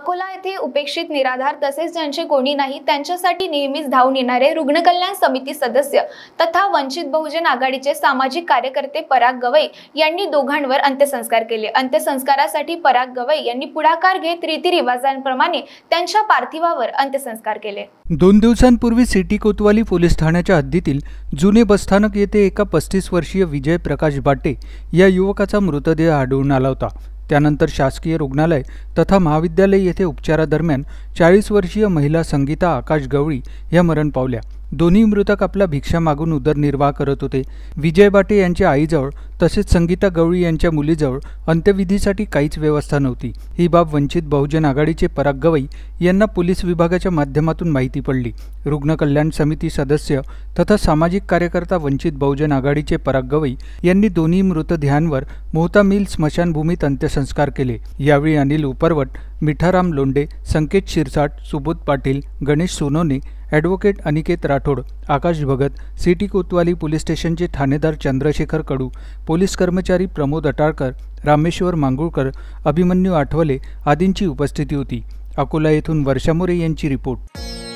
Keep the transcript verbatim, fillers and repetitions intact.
अकोला येथे उपेक्षित, निराधार तसेच ज्यांचे कोणी नाही त्यांच्यासाठी नेहमीच धावून येणारे रुग्ण कल्याण समिती सदस्य तथा वंचित बहुजन आघाडीचे सामाजिक कार्यकर्ते पराग गवई यांनी दोघांवर अंत्यसंस्कार केले। अंत्यसंस्कारासाठी पराग गवई यांनी पुढाकार घेत रीतिरिवाजांप्रमाणे त्यांच्या पार्थिवावर अंत्यसंस्कार केले। दोन दिवसांपूर्वी सिटी कोतवाली पोलीस ठाण्याच्या हद्दीतील जुने बसस्थानक येथे एका पस्तीस वर्षीय विजय प्रकाश बाटे या युवकाचा मृतदेह आढळून आला होता। त्यानंतर शासकीय रुग्णालय तथा महाविद्यालय येथे उपचारादरम्यान चाळीस वर्षीय महिला संगीता आकाश गवळी या मरण पावल्या। दोन्ही मृतक आपला भिक्षा मागून उदरनिर्वाह करत होते। विजय बाटे यांच्या आईजवळ तसेच संगीता गवळी यांच्या मुलीजवळ अंत्यविधीसाठी काहीच व्यवस्था नव्हती। ही बाब वंचित बहुजन आघाडीचे पराग गवई यांना पोलीस विभागाच्या माध्यमातून माहिती पडली। रुग्ण कल्याण समिती सदस्य तथा सामाजिक कार्यकर्ता वंचित बहुजन आघाडीचे पराग गवई यांनी दोन्ही मृतदेहांवर मोहता मिल स्मशानभूमीत अंत्यसंस्कार केले। यावेळी Anil Uparwat, Mitharam Londhe, Sanket Shirsat, Subodh Patil, Ganesh Sonawane, advocate Aniket Rathod, Akash Bhagat, city Kotwali police स्टेशनचे ठाणेदार चंद्रशेखर कडू, पोलीस कर्मचारी प्रमोद अटाळकर, रामेश्वर मांगुळकर, अभिमन्यू आठवले आदींची उपस्थिती होती। अकोला येथून वर्षा मोरे यांची रिपोर्ट।